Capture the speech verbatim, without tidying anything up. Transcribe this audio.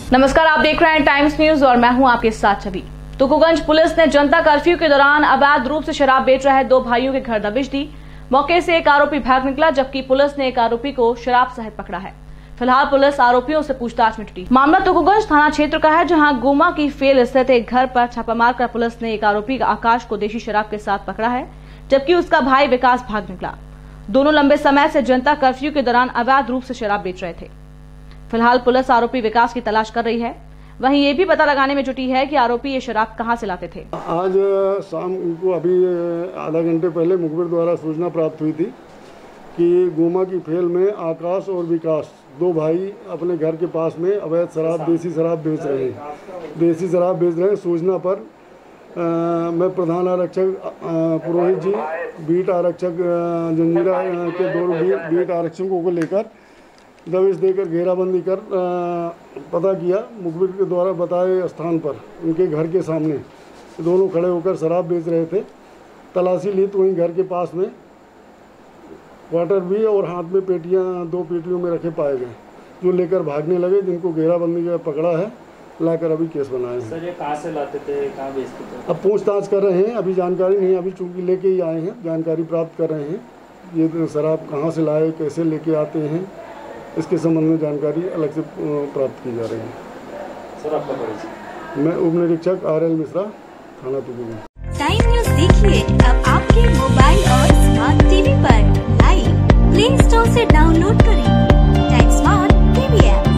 नमस्कार, आप देख रहे हैं टाइम्स न्यूज और मैं हूं आपके साथ छवि। तुकोगंज पुलिस ने जनता कर्फ्यू के दौरान अवैध रूप से शराब बेच रहे दो भाइयों के घर दबिश दी। मौके से एक आरोपी भाग निकला, जबकि पुलिस ने एक आरोपी को शराब सहित पकड़ा है। फिलहाल पुलिस आरोपियों से पूछताछ में जुटी। मामला तुकोगंज थाना क्षेत्र का है, जहां गोमा की फेल स्थित एक घर पर छापा मारकर पुलिस ने एक आरोपी आकाश को देशी शराब के साथ पकड़ा है, जबकि उसका भाई विकास भाग निकला। दोनों लंबे समय से जनता कर्फ्यू के दौरान अवैध रूप से शराब बेच रहे थे। फिलहाल पुलिस आरोपी विकास की तलाश कर रही है। वहीं ये भी पता लगाने में जुटी है कि आरोपी ये शराब कहां से लाते थे। आज शाम को अभी आधा घंटे पहले मुखबिर द्वारा सूचना प्राप्त हुई थी कि गोमा की फेल में आकाश और विकास दो भाई अपने घर के पास में अवैध शराब देसी शराब बेच रहे हैं देसी शराब बेच रहे हैं। सूचना पर आ, मैं प्रधान आरक्षक पुरोहित जी, बीट आरक्षक जंजीरा के दो बीट आरक्षकों को लेकर दबिश देकर घेराबंदी कर आ, पता किया। मुखबिर के द्वारा बताए स्थान पर उनके घर के सामने दोनों खड़े होकर शराब बेच रहे थे। तलाशी ली तो वहीं घर के पास में क्वार्टर भी और हाथ में पेटियां दो पेटियों में रखे पाए गए, जो लेकर भागने लगे, जिनको घेराबंदी का पकड़ा है, लाकर अभी केस बनाए हैं। सर, ये कहाँ से लाते थे, कहाँ बेचते थे? अब पूछताछ कर रहे हैं, अभी जानकारी नहीं, अभी चूंकि लेके ही आए हैं, जानकारी प्राप्त कर रहे हैं। ये शराब कहाँ से लाए, कैसे लेके आते हैं, इसके संबंध में जानकारी अलग से प्राप्त की जा रही है। सर, आपका परिचय? मैं उप निरीक्षक आर एल मिश्रा, थाना तुकोगंज। टाइम न्यूज देखिए अब आपके मोबाइल और स्मार्ट टीवी पर। लाइव प्ले स्टोर से डाउनलोड करें टाइम स्मार्ट टीवी ऐप।